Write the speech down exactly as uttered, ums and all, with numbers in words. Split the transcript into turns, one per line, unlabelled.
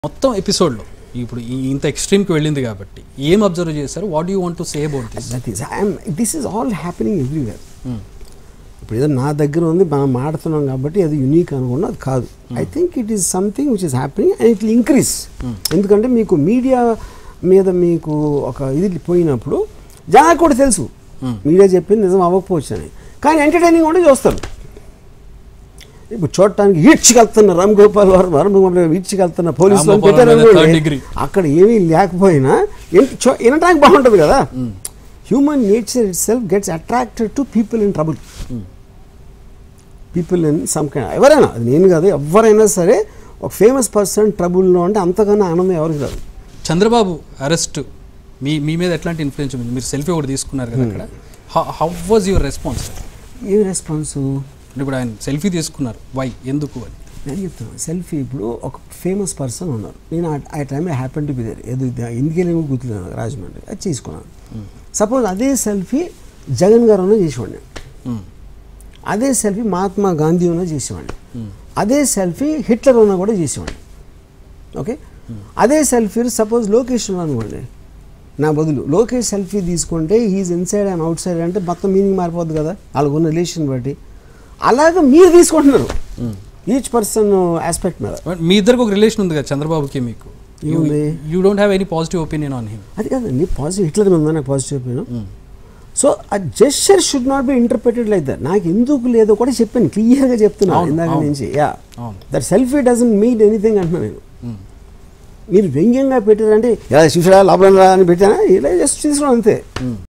మొత్తం ఎపిసోడ్లో ఇప్పుడు ఇంత ఎక్స్ట్రీమ్కి వెళ్ళింది కాబట్టి ఏం అబ్జర్వ్ చేశారు? What you want to say about this?
That is I'm this is all happening everywhere. ఇప్పుడు ఏదో నా దగ్గర ఉంది మనం మాడుతున్నాం కాబట్టి అది యూనిక్ అనుకున్నా అది కాదు. I think it is something which is happening and it will increase. ఎందుకంటే మీకు మీడియా మీద మీకు ఒక ఇది పోయినప్పుడు జనానికి కూడా తెలుసు మీడియా చెప్పింది నిజం అవ్వకపోవచ్చు అని, కానీ ఎంటర్టైనింగ్ కూడా చూస్తారు. ఇప్పుడు చూడటానికి ఈడ్చికెళ్తున్న రామ్ గోపాల్ వర్మ ఈడ్చికెళ్తున్న పోలీసులు పెట్టారు, అక్కడ ఏమీ లేకపోయినా వినటానికి బాగుంటుంది కదా. Human nature itself gets attracted to people in trouble, people in some kind. ఎవరైనా, అది నేను కాదు, ఎవరైనా సరే ఒక ఫేమస్ పర్సన్ ట్రబుల్లో అంటే అంతకన్నా ఆనందం ఎవరికి రాదు.
చంద్రబాబు అరెస్ట్ మీ మీ మీద ఎట్లాంటి ఇన్ఫ్లుయెన్స్ ఉంది? మీరు సెల్ఫీ ఒకటి తీసుకున్నారు కదా అక్కడ, హౌ వాజ్ యువర్ రెస్పాన్స్?
ఏం రెస్పాన్సు?
ఇప్పుడు ఆయన సెల్ఫీ తీసుకున్నారు, వై, ఎందుకు అని
నేను చెప్తున్నాను. సెల్ఫీ ఇప్పుడు ఒక ఫేమస్ పర్సన్ ఉన్నారు, నేను ఆ టైంలో హ్యాపెన్ టు బి దేర్, ఏదో ఎందుకు వెళ్ళి గుర్తున్నాను రాజమండ్రి, అది చేసుకున్నాను. సపోజ్ అదే సెల్ఫీ జగన్ గారు ఉన్నా చేసేవాడిని, అదే సెల్ఫీ మహాత్మా గాంధీ ఉన్నా చేసేవాడిని, అదే సెల్ఫీ హిట్లర్ ఉన్నా కూడా చేసేవాడిని. ఓకే, అదే సెల్ఫీ సపోజ్ లోకేష్ ఉన్నా అనుకోండి, నా బదులు లోకేష్ సెల్ఫీ తీసుకుంటే he is inside and outside అంటే మొత్తం మీనింగ్ మారిపోద్ది కదా వాళ్ళకు ఉన్న రిలేషన్ బట్టి. అలాగే మీరు తీసుకుంటున్నారు ఈచ్ పర్సన్ ఆస్పెక్ట్ మీద.
మీ ఇద్దరికి ఒక రిలేషన్ ఉంది కదా చంద్రబాబుకి మీకు, you don't have any positive opinion on him.
అది కాదండి, పాజిటివ్ హిట్లర్ మీద ఉందా నాకు పాజిటివ్ ఒపీనియన్. సో ఆ gesture should not be interpreted like that. నాకు ఎందుకు లేదో కూడా చెప్పాను, క్లియర్గా చెప్తున్నాను ఇందాక నుంచి. Yeah, that selfie doesn't mean anything అంటున్నాను నేను. మీరు వ్యంగ్యంగా పెట్టారంటే ఇలా చూసారా లాభం రా అని పెట్టానా, ఇలా జస్ట్ తీసుకున్నాను అంతే.